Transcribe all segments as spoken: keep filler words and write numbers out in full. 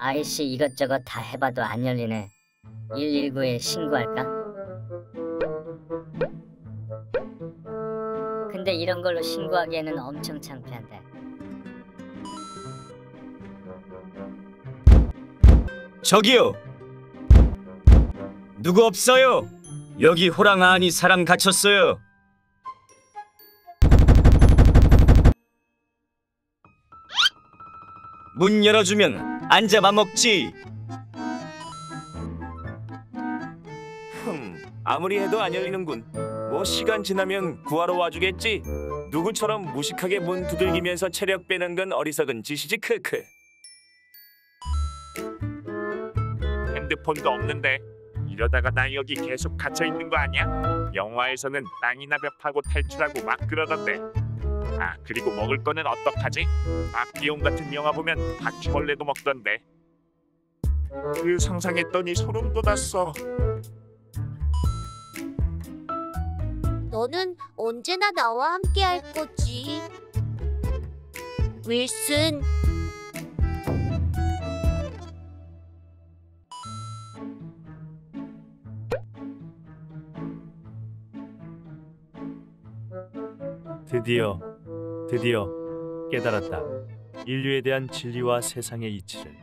아이씨 이것저것 다 해봐도 안 열리네. 일일구에 신고할까? 근데 이런 걸로 신고하기에는 엄청 창피한데. 저기요! 누구 없어요? 여기 호랑 안이 사람 갇혔어요. 문 열어주면 앉아만 먹지. 흠, 아무리 해도 안 열리는군. 뭐 시간 지나면 구하러 와주겠지. 누구처럼 무식하게 문 두들기면서 체력 빼는 건 어리석은 짓이지. 크크. 핸드폰도 없는데 이러다가 나 여기 계속 갇혀 있는 거 아니야? 영화에서는 땅이나 벽 파고 탈출하고 막 그러던데. 아 그리고 먹을 거는 어떡하지? 아비용 같은 영화 보면 바퀴벌레도 먹던데. 그 상상했더니 소름 돋았어. 너는 언제나 나와 함께 할 거지. 윌슨. 드디어, 드디어 깨달았다. 인류에 대한 진리와 세상의 이치를.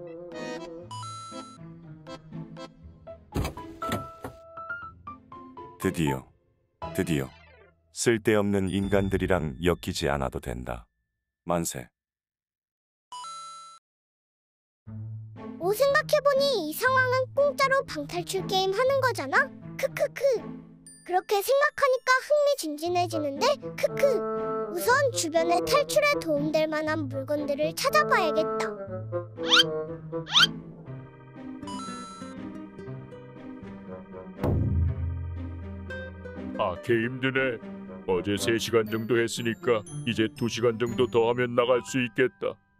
드디어, 드디어 쓸데없는 인간들이랑 엮이지 않아도 된다. 만세. 오, 생각해보니 이 상황은 공짜로 방탈출 게임 하는 거잖아? 크크크. 그렇게 생각하니까 흥미진진해지는데? 크크. 우선 주변에 탈출에 도움될 만한 물건들을 찾아봐야겠다. 아, 개 힘드네. 어제 세 시간 정도 했으니까 이제 두 시간 정도 더 하면 나갈 수 있겠다.